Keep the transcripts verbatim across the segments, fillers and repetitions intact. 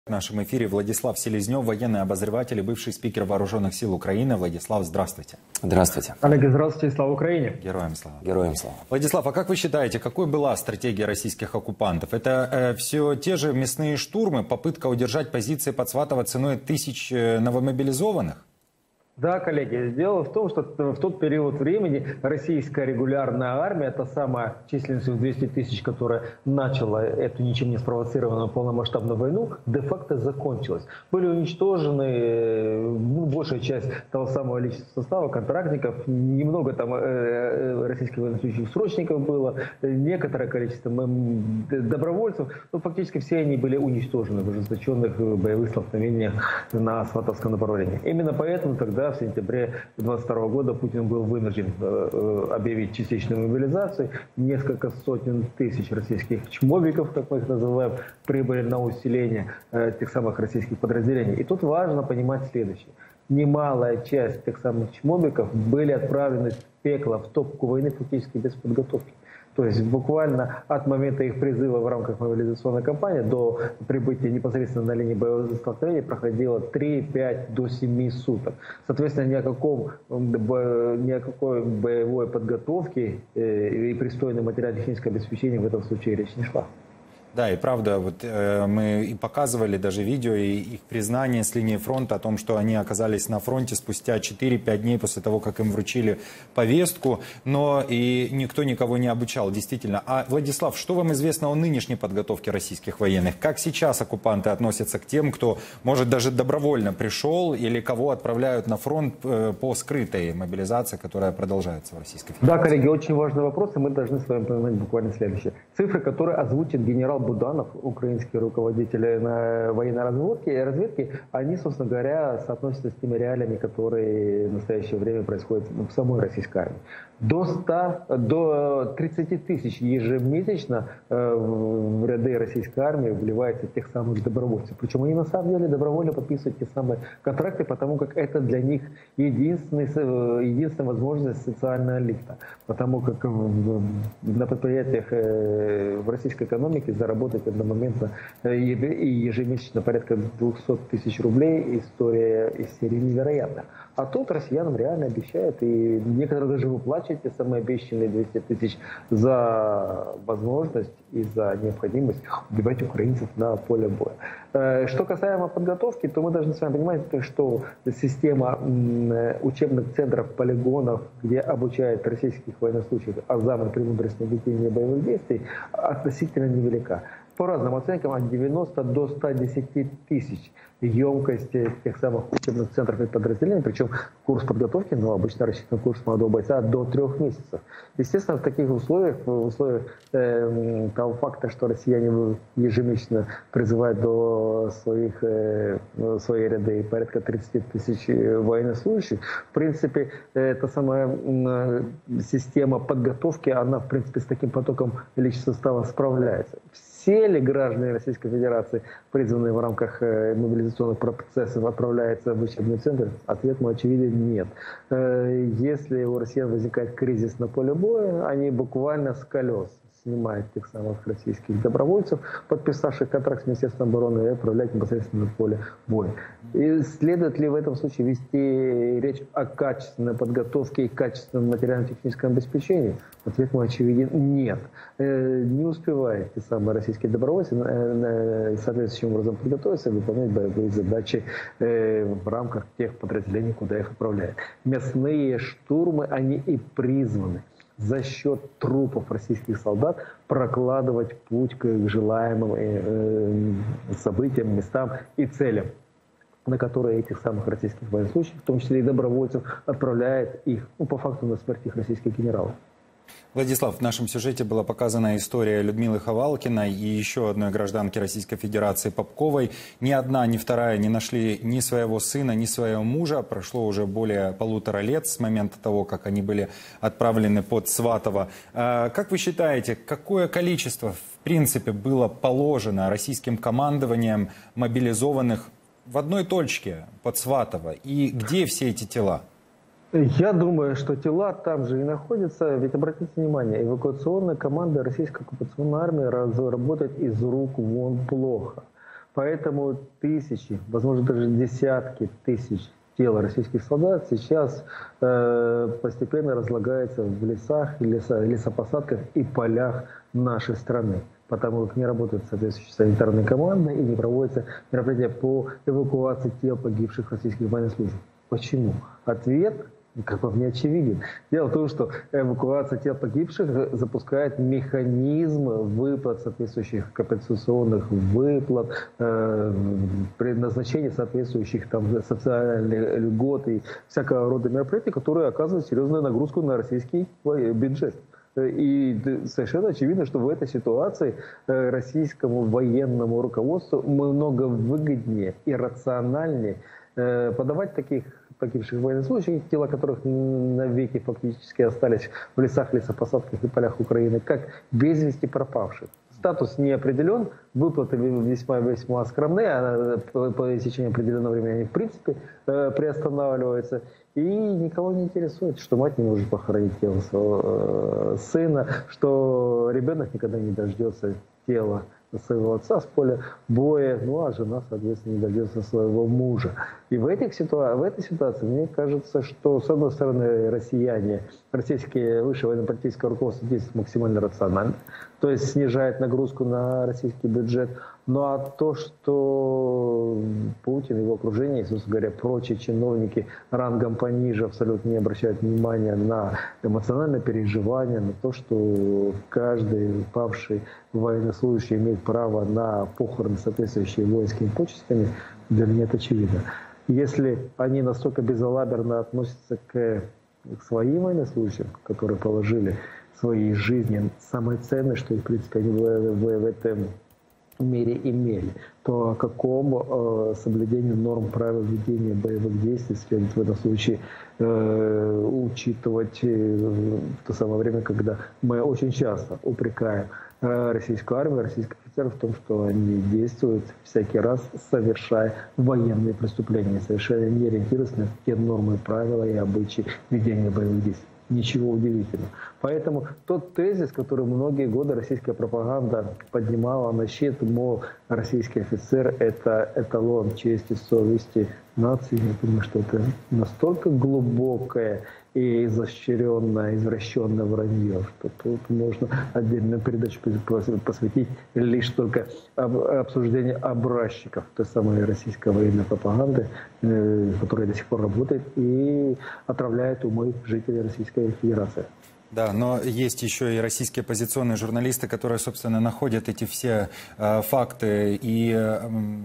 В нашем эфире Владислав Селезнев, военный обозреватель и бывший спикер Вооруженных сил Украины. Владислав, здравствуйте. Здравствуйте. Олег, здравствуйте, слава Украине. Героям слава. Героям слава. Владислав, а как вы считаете, какой была стратегия российских оккупантов? Это э, все те же мясные штурмы, попытка удержать позиции под Сватово ценой тысяч новомобилизованных? Да, коллеги, дело в том, что в тот период времени российская регулярная армия, та самая численностью в двести тысяч, которая начала эту ничем не спровоцированную полномасштабную войну, де-факто закончилась. Были уничтожены ну, большая часть того самого личного состава, контрактников, немного там э, российских военнослужащих срочников было, некоторое количество добровольцев, но фактически все они были уничтожены в ожесточенных боевых столкновениях на Сватовском направлении. Именно поэтому тогда в сентябре две тысячи двадцать второго года Путин был вынужден э, объявить частичную мобилизацию. Несколько сотен тысяч российских чмобиков, как мы их называем, прибыли на усиление э, тех самых российских подразделений. И тут важно понимать следующее. Немалая часть тех самых чмобиков были отправлены в пекло, в топку войны фактически без подготовки. То есть буквально от момента их призыва в рамках мобилизационной кампании до прибытия непосредственно на линии боевых столкновений проходило три-пять до семи суток. Соответственно, ни о, каком, ни о какой боевой подготовке и пристойном материально-техническом обеспечении в этом случае речь не шла. Да, и правда, вот э, мы и показывали даже видео и их признание с линии фронта о том, что они оказались на фронте спустя четыре-пять дней после того, как им вручили повестку, но и никто никого не обучал, действительно. А, Владислав, что вам известно о нынешней подготовке российских военных? Как сейчас оккупанты относятся к тем, кто, может, даже добровольно пришел или кого отправляют на фронт э, по скрытой мобилизации, которая продолжается в Российской Федерации? Да, коллеги, очень важный вопрос, и мы должны с вами понимать буквально следующее. Цифры, которые озвучит генерал Буданов, украинский руководитель военной разведки, разведки, они, собственно говоря, соотносятся с теми реалиями, которые в настоящее время происходят в самой российской армии. До ста, до тридцати тысяч ежемесячно э, в ряды российской армии вливается тех самых добровольцев. Причем они на самом деле добровольно подписывают те самые контракты, потому как это для них единственный, единственная возможность социального лифта. Потому как в, на предприятиях э, в российской экономике заработать одномоментно э, и ежемесячно порядка двухсот тысяч рублей история из серии невероятная. А тут россиянам реально обещают, и некоторые даже выплачивают те самые обещанные двести тысяч за возможность и за необходимость убивать украинцев на поле боя. Что касаемо подготовки, то мы должны с вами понимать, что система учебных центров, полигонов, где обучают российских военнослужащих азам и премудрости ведения боевых действий, относительно невелика. По разным оценкам от девяноста до ста десяти тысяч емкости тех самых учебных центров и подразделений, причем курс подготовки, ну, обычно рассчитан курс молодого бойца до трех месяцев. Естественно, в таких условиях, в условиях э, того факта, что россияне ежемесячно призывают до своих, э, своей ряды порядка тридцати тысяч военнослужащих, в принципе, эта самая э, система подготовки, она, в принципе, с таким потоком личного состава справляется. Все ли граждане Российской Федерации, призванные в рамках э, мобилизационных процессов, отправляются в учебный центр? Ответ мой очевиден – нет. Э, если у россиян возникает кризис на поле боя, они буквально с колес снимают тех самых российских добровольцев, подписавших контракт с Министерством обороны, и отправлять непосредственно на поле боя. И следует ли в этом случае вести речь о качественной подготовке и качественном материально-техническом обеспечении? Ответ мой очевиден – нет. Не успевают те самые российские добровольцы соответствующим образом подготовиться и выполнять боевые задачи в рамках тех подразделений, куда их отправляют. Мясные штурмы, они и призваны за счет трупов российских солдат прокладывать путь к желаемым э, событиям, местам и целям, на которые этих самых российских военнослужащих, в том числе и добровольцев, отправляет их, ну, по факту на смерть их российских генералов. Владислав, в нашем сюжете была показана история Людмилы Ховалкиной и еще одной гражданки Российской Федерации Попковой. Ни одна, ни вторая не нашли ни своего сына, ни своего мужа. Прошло уже более полутора лет с момента того, как они были отправлены под Сватово. Как вы считаете, какое количество, в принципе, было положено российским командованием мобилизованных в одной точке под Сватово? И где все эти тела? Я думаю, что тела там же и находятся. Ведь обратите внимание, эвакуационная команда российской оккупационной армии работает из рук вон плохо. Поэтому тысячи, возможно, даже десятки тысяч тел российских солдат сейчас э, постепенно разлагается в лесах, леса, лесопосадках и полях нашей страны, потому как не работают соответствующие санитарные команды и не проводятся мероприятия по эвакуации тел погибших российских военнослужащих. Почему? Ответ, как по мне, очевиден. Дело в том, что эвакуация тел погибших запускает механизм выплат соответствующих компенсационных выплат, э, предназначения соответствующих там, социальных льгот и всякого рода мероприятий, которые оказывают серьезную нагрузку на российский бюджет. И совершенно очевидно, что в этой ситуации российскому военному руководству много выгоднее и рациональнее подавать таких погибших военнослужащих, тела которых навеки фактически остались в лесах, лесопосадках и полях Украины, как без вести пропавших. Статус не определен, выплаты весьма-весьма скромные, а по истечению определенного времени они в принципе приостанавливаются. И никого не интересует, что мать не может похоронить тело своего сына, что ребенок никогда не дождется тела своего отца с поля боя, ну а жена, соответственно, не дождется своего мужа. И в, этих ситуа- в этой ситуации мне кажется, что, с одной стороны, россияне, российские высшее военно-политическое руководство действует максимально рационально, то есть снижает нагрузку на российский бюджет. Ну а то, что Путин и его окружение, собственно говоря, прочие чиновники рангом пониже абсолютно не обращают внимания на эмоциональное переживание, на то, что каждый павший военнослужащий имеет право на похороны, соответствующие воинскими почестями, для меня это очевидно. Если они настолько безалаберно относятся к, к своим военнослужащим, которые положили свои жизни, самое ценное, что, в принципе, они в, в, в этом мире имели, то о каком э, соблюдении норм правил ведения боевых действий следует в этом случае э, учитывать э, в то самое время, когда мы очень часто упрекаем э, российскую армию, российских офицеров в том, что они действуют всякий раз, совершая военные преступления, совершенно не ориентируясь на те нормы, правила и обычаи ведения боевых действий. Ничего удивительного. Поэтому тот тезис, который многие годы российская пропаганда поднимала на щит, мол, российский офицер – это эталон чести, совести нации, я думаю, что это настолько глубокое и изощренное, извращенное вранье, что тут можно отдельную передачу посвятить лишь только обсуждению образчиков той самой российской военной пропаганды, которая до сих пор работает и отравляет умы жителей Российской Федерации. Да, но есть еще и российские оппозиционные журналисты, которые, собственно, находят эти все э, факты и э,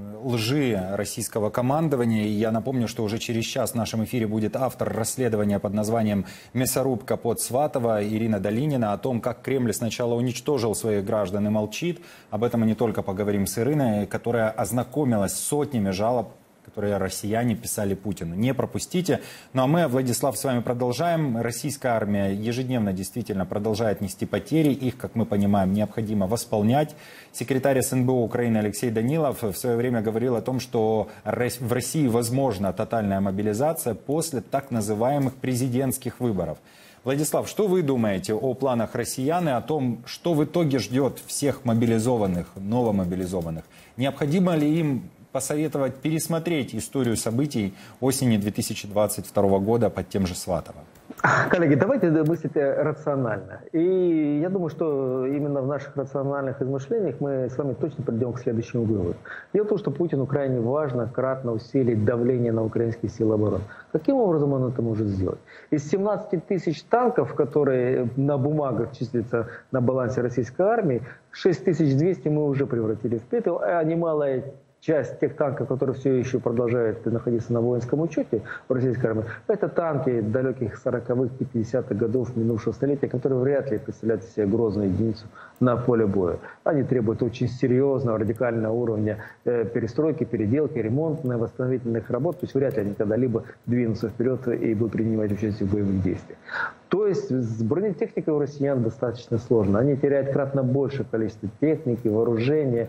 лжи российского командования. И я напомню, что уже через час в нашем эфире будет автор расследования под названием «Мясорубка под Сватово» Ирина Долинина о том, как Кремль сначала уничтожил своих граждан и молчит. Об этом мы не только поговорим с Ириной, которая ознакомилась с сотнями жалоб, которые россияне писали Путину. Не пропустите. Ну а мы, Владислав, с вами продолжаем. Российская армия ежедневно действительно продолжает нести потери. Их, как мы понимаем, необходимо восполнять. Секретарь эс эн бэ о Украины Алексей Данилов в свое время говорил о том, что в России возможна тотальная мобилизация после так называемых президентских выборов. Владислав, что вы думаете о планах россиян и о том, что в итоге ждет всех мобилизованных, новомобилизованных? Необходимо ли им посоветовать пересмотреть историю событий осени две тысячи двадцать второго года под тем же Сватово? Коллеги, давайте мыслить рационально. И я думаю, что именно в наших рациональных измышлениях мы с вами точно придем к следующему выводу. Дело в том, что Путину крайне важно кратно усилить давление на украинские силы обороны. Каким образом он это может сделать? Из семнадцати тысяч танков, которые на бумагах числятся на балансе российской армии, шесть тысяч двести мы уже превратили в пепел, а немалая часть тех танков, которые все еще продолжают находиться на воинском учете в российской армии, это танки далеких сороковых, пятидесятых годов минувшего столетия, которые вряд ли представляют из себя грозную единицу на поле боя. Они требуют очень серьезного, радикального уровня э, перестройки, переделки, ремонтных, восстановительных работ. То есть вряд ли они когда-либо двинутся вперед и будут принимать участие в боевых действиях. То есть с бронетехникой у россиян достаточно сложно. Они теряют кратно больше количество техники, вооружения,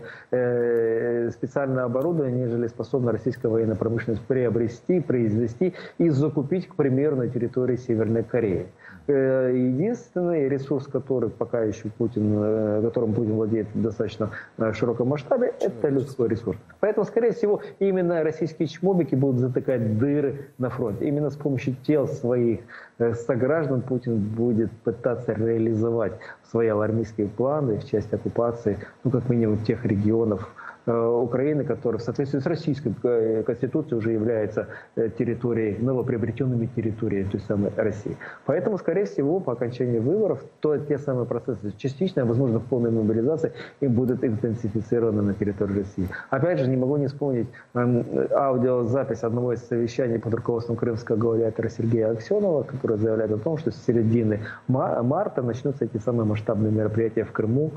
э, специального оборудования, нежели способна российская военная промышленность приобрести, произвести и закупить, к примеру, на территории Северной Кореи. Э, единственный ресурс, который пока еще Путин, э, которым Путин владеет в достаточно э, широком масштабе, это людской ресурс. Поэтому, скорее всего, именно российские чмобики будут затыкать дыры на фронте. Именно с помощью тел своих э, сограждан Путин будет пытаться реализовать свои алармистские планы в части оккупации, ну, как минимум, тех регионов э, Украины, которые в соответствии с российской э, конституцией уже являются э, территорией, новоприобретенными территориями той самой России. Поэтому, скорее всего, по окончании выборов, то те самые процессы частично, возможно, в полной мобилизации, им будут интенсифицированы на территории России. Опять же, не могу не вспомнить э, аудиозапись одного из совещаний под руководством крымского гауляйтера Сергея Аксенова, который заявляет о том, что с середины марта начнутся эти самые масштабные мероприятия в Крыму,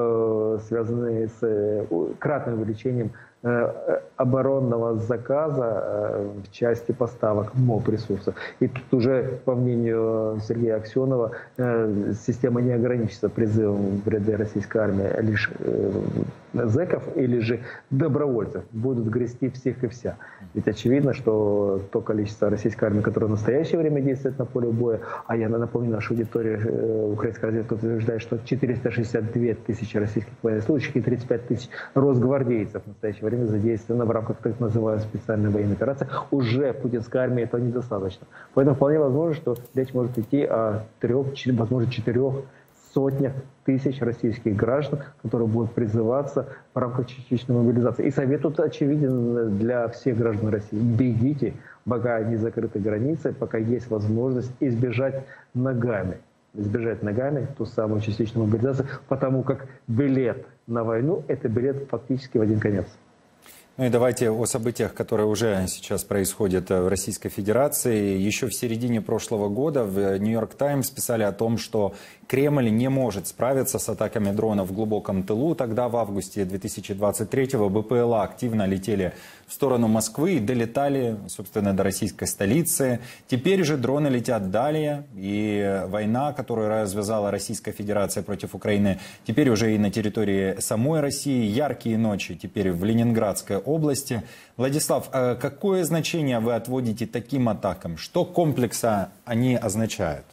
э, связанные с э, кратным увеличением э, оборонного заказа э, в части поставок МОП-ресурсов. И тут уже, по мнению Сергея Аксенова, э, система не ограничится призывом в ряды российской армии лишь э, зэков или же добровольцев. Будут грести всех и вся. Ведь очевидно, что то количество российской армии, которое в настоящее время действует на поле боя, а я напомню, наша аудитория, э, украинская разведка утверждает, что четыреста шестьдесят две тысячи российских военнослужащих и тридцать пять тысяч росгвардейцев в настоящее время задействовано в рамках так называемой специальной военной операции. Уже путинской армии этого недостаточно. Поэтому вполне возможно, что речь может идти о трех, возможно, четырех сотнях тысяч российских граждан, которые будут призываться в рамках частичной мобилизации. И совет тут очевиден для всех граждан России. Бегите, пока не закрыты границы, пока есть возможность избежать ногами. избежать ногами ту самую частичную мобилизацию, потому как билет на войну – это билет фактически в один конец. Ну и давайте о событиях, которые уже сейчас происходят в Российской Федерации. Еще в середине прошлого года в Нью-Йорк Таймс писали о том, что Кремль не может справиться с атаками дронов в глубоком тылу. Тогда, в августе две тысячи двадцать третьего, БПЛА активно летели в сторону Москвы и долетали, собственно, до российской столицы. Теперь же дроны летят далее, и война, которую развязала Российская Федерация против Украины, теперь уже и на территории самой России. Яркие ночи теперь в Ленинградской области. Владислав, какое значение вы отводите таким атакам? Что комплекса они означают?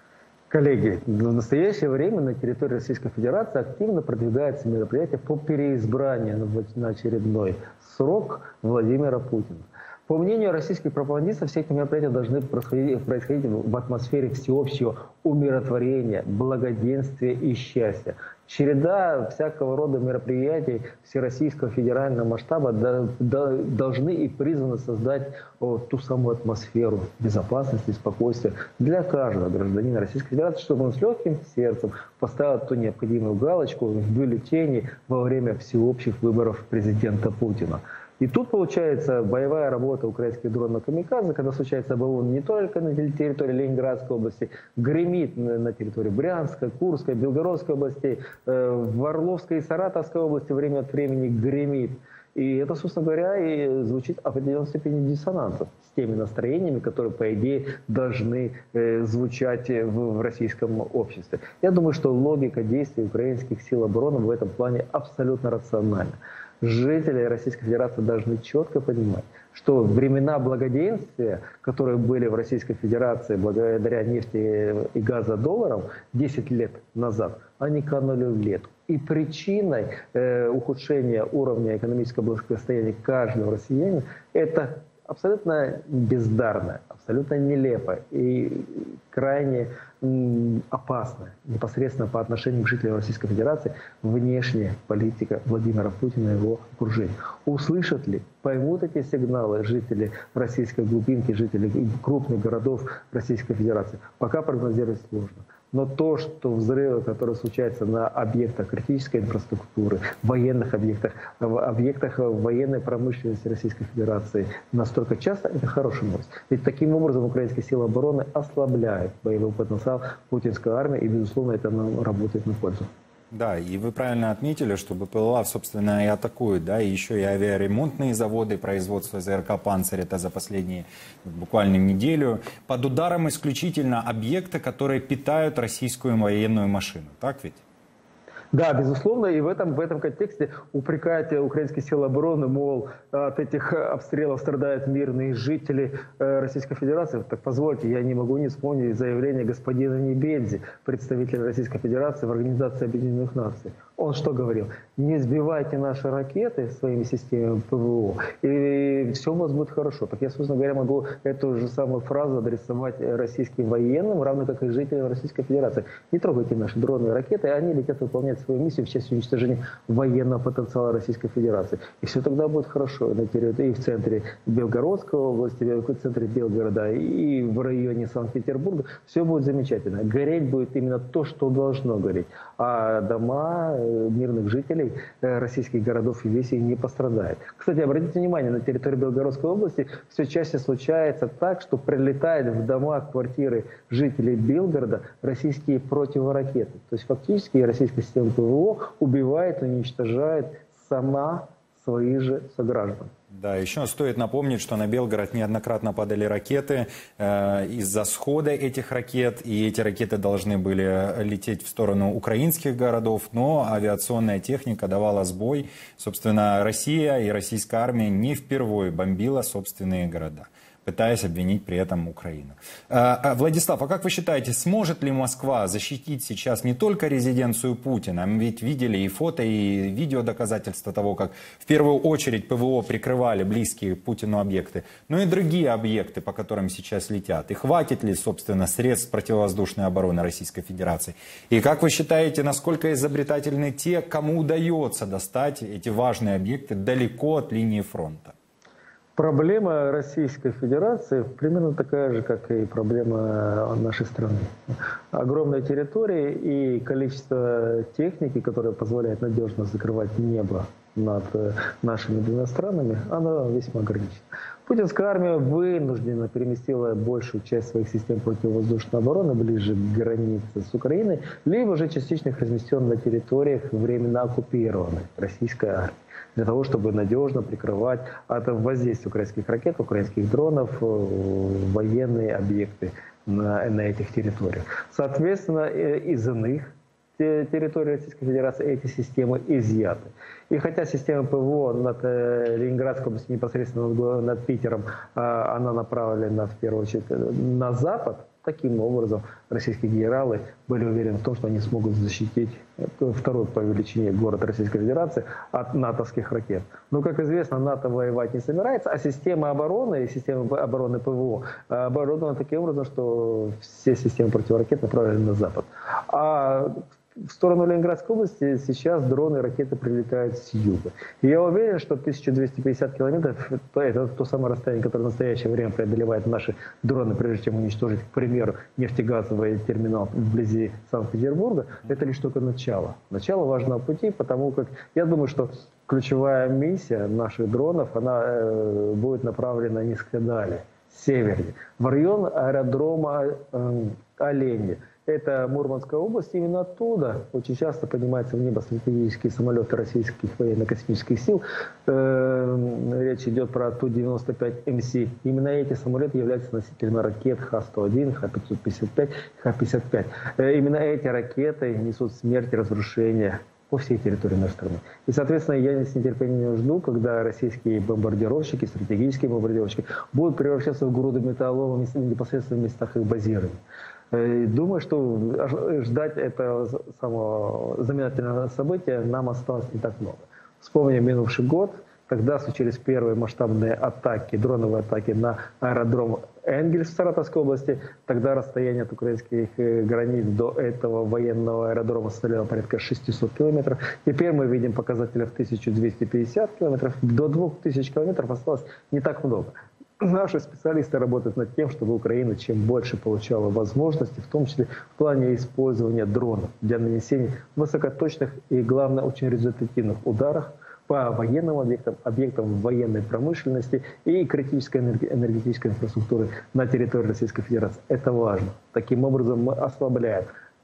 Коллеги, в настоящее время на территории Российской Федерации активно продвигается мероприятие по переизбранию на очередной срок Владимира Путина. По мнению российских пропагандистов, все эти мероприятия должны происходить, происходить в атмосфере всеобщего умиротворения, благоденствия и счастья. Череда всякого рода мероприятий всероссийского федерального масштаба до, до, должны и призваны создать о, ту самую атмосферу безопасности и спокойствия для каждого гражданина Российской Федерации, чтобы он с легким сердцем поставил ту необходимую галочку в бюллетене во время всеобщих выборов президента Путина. И тут получается боевая работа украинских дронов камикадзе, когда случается ОБОН не только на территории Ленинградской области, гремит на территории Брянской, Курской, Белгородской областей, в Орловской и Саратовской области время от времени гремит. И это, собственно говоря, и звучит в определенной степени диссонанса с теми настроениями, которые, по идее, должны э, звучать в, в российском обществе. Я думаю, что логика действий украинских сил обороны в этом плане абсолютно рациональна. Жители Российской Федерации должны четко понимать, что времена благоденствия, которые были в Российской Федерации благодаря нефти и газодолларам десять лет назад, они канули в лету. И причиной э, ухудшения уровня экономического благосостояния каждого россиянина это абсолютно бездарно, абсолютно нелепо и крайне м, опасно непосредственно по отношению к жителям Российской Федерации внешняя политика Владимира Путина и его окружения. Услышат ли, поймут эти сигналы жители российской глубинки, жители крупных городов Российской Федерации, пока прогнозировать сложно. Но то, что взрывы, которые случаются на объектах критической инфраструктуры, военных объектах, в объектах военной промышленности Российской Федерации настолько часто, это хорошая новость. Ведь таким образом украинские силы обороны ослабляют боевой потенциал путинской армии, и, безусловно, это нам работает на пользу. Да, и вы правильно отметили, что БПЛА, собственно, и атакует, да, и еще и авиаремонтные заводы, производство ЗРК «Панцирь», это за последние буквально неделю. Под ударом исключительно объекты, которые питают российскую военную машину, так ведь? Да, безусловно, и в этом, в этом контексте упрекать украинские силы обороны, мол, от этих обстрелов страдают мирные жители Российской Федерации. Так позвольте, я не могу не вспомнить заявление господина Небензи, представителя Российской Федерации в Организации Объединенных Наций. Он что говорил? Не сбивайте наши ракеты своими системами ПВО, и все у нас будет хорошо. Так я, собственно говоря, могу эту же самую фразу адресовать российским военным, равно как и жителям Российской Федерации. Не трогайте наши дроны и ракеты, они летят выполнять свою миссию в части уничтожения военного потенциала Российской Федерации. И все тогда будет хорошо на территории, и в центре Белгородской области, в центре Белгорода, и в районе Санкт-Петербурга. Все будет замечательно. Гореть будет именно то, что должно гореть. А дома мирных жителей российских городов и весей не пострадает. Кстати, обратите внимание, на территории Белгородской области все чаще случается так, что прилетают в дома, квартиры жителей Белгорода российские противоракеты. То есть фактически российская система ПВО убивает, уничтожает сама своих же сограждан. Да, еще стоит напомнить, что на Белгород неоднократно падали ракеты э, из-за схода этих ракет, и эти ракеты должны были лететь в сторону украинских городов, но авиационная техника давала сбой. Собственно, Россия и российская армия не впервые бомбила собственные города, пытаясь обвинить при этом Украину. Владислав, а как вы считаете, сможет ли Москва защитить сейчас не только резиденцию Путина? Мы ведь видели и фото, и видео доказательства того, как в первую очередь ПВО прикрывали близкие Путину объекты, но и другие объекты, по которым сейчас летят. И хватит ли, собственно, средств противовоздушной обороны Российской Федерации? И как вы считаете, насколько изобретательны те, кому удается достать эти важные объекты далеко от линии фронта? Проблема Российской Федерации примерно такая же, как и проблема нашей страны. Огромная территория и количество техники, которое позволяет надежно закрывать небо над нашими двумя странами, оно весьма ограничено. Путинская армия вынуждена переместила большую часть своих систем противовоздушной обороны ближе к границе с Украиной, либо же частично их разместен на территориях временно оккупированной российской армией, для того, чтобы надежно прикрывать от воздействия украинских ракет, украинских дронов, военные объекты на, на этих территориях. Соответственно, из иных территорий Российской Федерации эти системы изъяты. И хотя система ПВО над Ленинградской областью, непосредственно над Питером, она направлена в первую очередь на запад, таким образом российские генералы были уверены в том, что они смогут защитить второй по величине город Российской Федерации от натовских ракет. Но, как известно, НАТО воевать не собирается, а система обороны и система обороны ПВО оборудована таким образом, что все системы противоракет направлены на запад. А в сторону Ленинградской области сейчас дроны и ракеты прилетают с юга. И я уверен, что тысяча двести пятьдесят километров – это то самое расстояние, которое в настоящее время преодолевают наши дроны, прежде чем уничтожить, к примеру, нефтегазовый терминал вблизи Санкт-Петербурга. Это лишь только начало. Начало важного пути, потому как я думаю, что ключевая миссия наших дронов, она э, будет направлена несколько далее, севернее, в район аэродрома э, Оленьи. Это Мурманская область, именно оттуда очень часто поднимаются в небо стратегические самолеты российских военно-космических сил. Речь идет про Ту девяносто пять эм си. Именно эти самолеты являются носителями ракет Х сто один, Х пятьсот пятьдесят пять, Х пятьдесят пять. Именно эти ракеты несут смерть и разрушение по всей территории нашей страны. И, соответственно, я с нетерпением жду, когда российские бомбардировщики, стратегические бомбардировщики будут превращаться в груды металлолома непосредственно в местах их базирования. Думаю, что ждать этого самого знаменательного события нам осталось не так много. Вспомним минувший год, тогда случились первые масштабные атаки, дроновые атаки на аэродром Энгельс в Саратовской области. Тогда расстояние от украинских границ до этого военного аэродрома составляло порядка шестисот километров. Теперь мы видим показатели в тысячу двести пятьдесят километров. До двух тысяч километров осталось не так много. Наши специалисты работают над тем, чтобы Украина чем больше получала возможности, в том числе в плане использования дронов для нанесения высокоточных и, главное, очень результативных ударов по военным объектам, объектам военной промышленности и критической энергетической инфраструктуры на территории Российской Федерации. Это важно. Таким образом мы ослабляем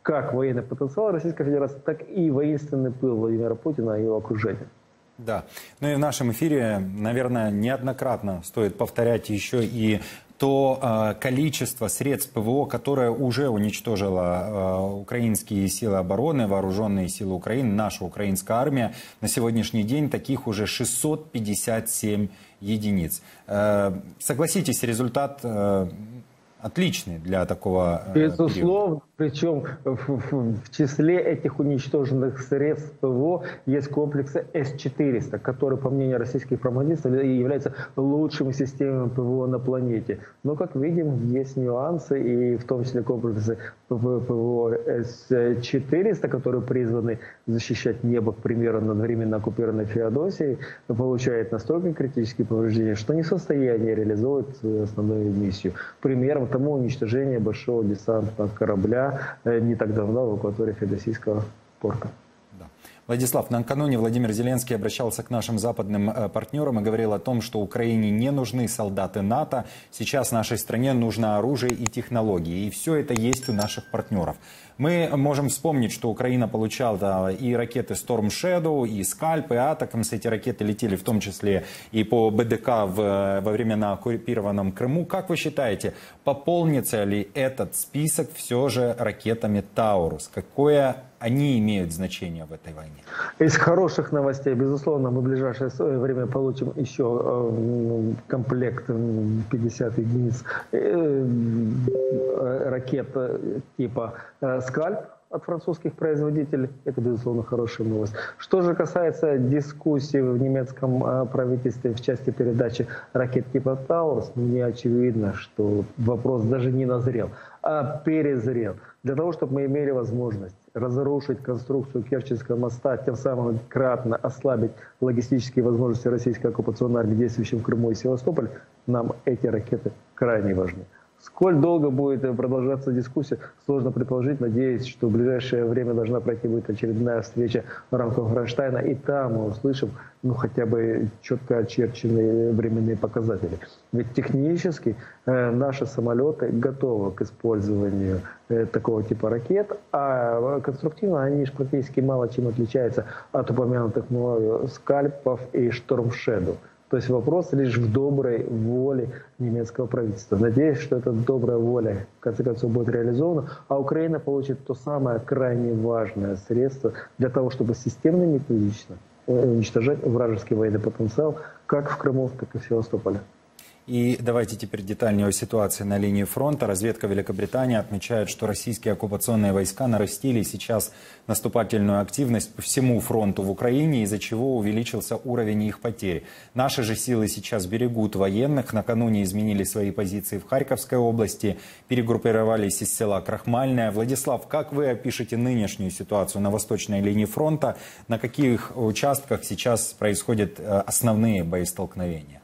как военный потенциал Российской Федерации, так и воинственный пыл Владимира Путина и его окружения. Да. Ну и в нашем эфире, наверное, неоднократно стоит повторять еще и то э, количество средств ПВО, которое уже уничтожило э, украинские силы обороны, вооруженные силы Украины, наша украинская армия. На сегодняшний день таких уже шестьсот пятьдесят семь единиц. Э, согласитесь, результат э, отличный для такого э, Безусловно, причем в, в, в числе этих уничтоженных средств ПВО есть комплексы С четыреста, которые, по мнению российских пропагандистов, являются лучшими системами ПВО на планете. Но, как видим, есть нюансы, и в том числе комплексы ПВО С четыреста, которые призваны защищать небо, к примеру, над временно оккупированной Феодосией, получают настолько критические повреждения, что не в состоянии реализовывать свою основную миссию. Примером тому уничтожение большого десантного корабля не так давно в акватории Феодосийского порта. Да. Владислав, накануне Владимир Зеленский обращался к нашим западным партнерам и говорил о том, что Украине не нужны солдаты НАТО, сейчас нашей стране нужно оружие и технологии, и все это есть у наших партнеров. Мы можем вспомнить, что Украина получала и ракеты Storm Shadow, и Скальп, и Атакамс. Эти ракеты летели в том числе и по БДК в, во времена оккупированном Крыму. Как вы считаете, пополнится ли этот список все же ракетами Таурус? Какое они имеют значение в этой войне? Из хороших новостей, безусловно, мы в ближайшее время получим еще комплект пятьдесят единиц ракет типа «Скальп» от французских производителей. Это, безусловно, хорошая новость. Что же касается дискуссий в немецком правительстве в части передачи ракет типа «Таурус», мне очевидно, что вопрос даже не назрел, а перезрел. Для того, чтобы мы имели возможность разрушить конструкцию Керченского моста, тем самым кратно ослабить логистические возможности российской оккупационной армии, действующей в Крыму и Севастополе, нам эти ракеты крайне важны. Сколь долго будет продолжаться дискуссия, сложно предположить. Надеюсь, что в ближайшее время должна пройти будет очередная встреча в рамках Рамштайна, и там мы услышим ну, хотя бы четко очерченные временные показатели. Ведь технически э, наши самолеты готовы к использованию э, такого типа ракет, а конструктивно они же практически мало чем отличаются от упомянутых мною «Скальпов» и «Шторм Шэдоу». То есть вопрос лишь в доброй воле немецкого правительства. Надеюсь, что эта добрая воля в конце концов будет реализована, а Украина получит то самое крайне важное средство для того, чтобы системно и методично уничтожать вражеский военный потенциал как в Крыму, так и в Севастополе. И давайте теперь детальнее о ситуации на линии фронта. Разведка Великобритании отмечает, что российские оккупационные войска нарастили сейчас наступательную активность по всему фронту в Украине, из-за чего увеличился уровень их потерь. Наши же силы сейчас берегут военных. Накануне изменили свои позиции в Харьковской области, перегруппировались из села Крахмальное. Владислав, как вы опишете нынешнюю ситуацию на восточной линии фронта? На каких участках сейчас происходят основные боестолкновения?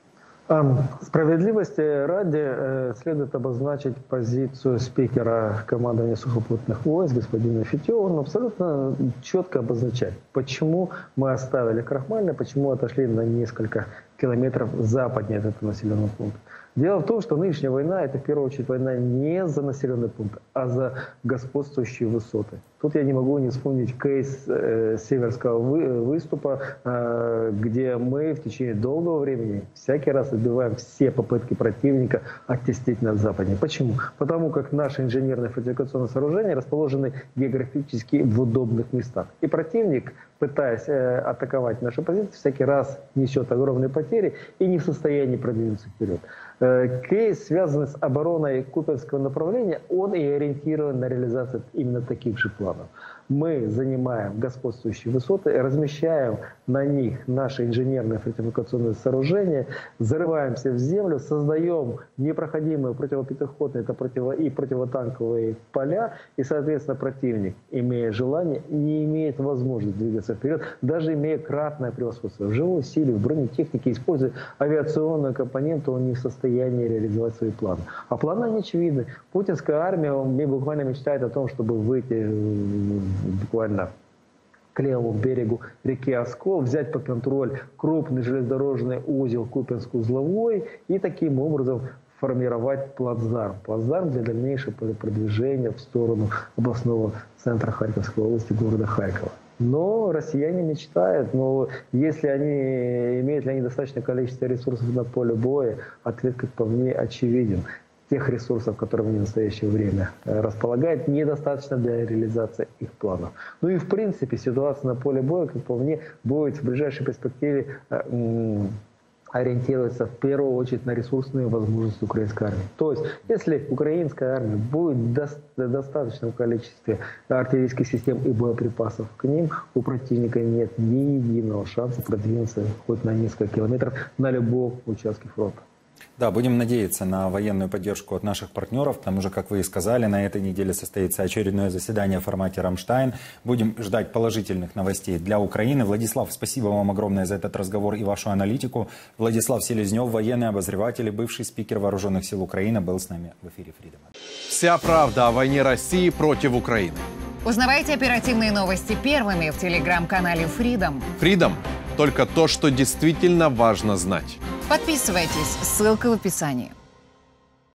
Справедливости ради следует обозначить позицию спикера командования сухопутных войск господина Фетева. Он абсолютно четко обозначает, почему мы оставили Крахмальное, почему отошли на несколько километров западнее от этого населенного пункта. Дело в том, что нынешняя война – это в первую очередь война не за населенный пункт, а за господствующие высоты. Тут я не могу не вспомнить кейс э, Северского вы, выступа, э, где мы в течение долгого времени всякий раз отбиваем все попытки противника оттеснить нас западнее. Почему? Потому как наши инженерные фортификационные сооружения расположены географически в удобных местах. И противник, пытаясь э, атаковать наши позиции, всякий раз несет огромные потери и не в состоянии продвинуться вперед. Э, кейс, связанный с обороной Купянского направления, он и ориентирован на реализацию именно таких же планов. Мы занимаем господствующие высоты, размещаем на них наши инженерные фортификационные сооружения, зарываемся в землю, создаем непроходимые противопехотные и противотанковые поля, и, соответственно, противник, имея желание, не имеет возможности двигаться вперед, даже имея кратное превосходство в живой силе, в бронетехнике, используя авиационную компоненту, он не в состоянии реализовать свои планы. А планы они очевидны. Путинская армия буквально мечтает о том, чтобы выйти буквально к левому берегу реки Оскол, взять под контроль крупный железнодорожный узел Купянск-Узловой и таким образом формировать плацдарм. Плацдарм для дальнейшего продвижения в сторону областного центра Харьковской области, города Харькова. Но россияне мечтают, но если они, имеют ли они достаточное количество ресурсов на поле боя, ответ, как по мне, очевиден. Тех ресурсов, которыми они в настоящее время располагают, недостаточно для реализации их планов. Ну и в принципе ситуация на поле боя, как по мне, будет в ближайшей перспективе ориентироваться в первую очередь на ресурсные возможности украинской армии. То есть, если украинская армия будет в достаточном количестве артиллерийских систем и боеприпасов к ним, у противника нет ни единого шанса продвинуться хоть на несколько километров на любом участке фронта. Да, будем надеяться на военную поддержку от наших партнеров, потому что, как вы и сказали, на этой неделе состоится очередное заседание в формате «Рамштайн». Будем ждать положительных новостей для Украины. Владислав, спасибо вам огромное за этот разговор и вашу аналитику. Владислав Селезнев, военный обозреватель и бывший спикер Вооруженных сил Украины, был с нами в эфире Freedom. Вся правда о войне России против Украины. Узнавайте оперативные новости первыми в телеграм-канале Freedom. Freedom – только то, что действительно важно знать. Подписывайтесь, ссылка в описании.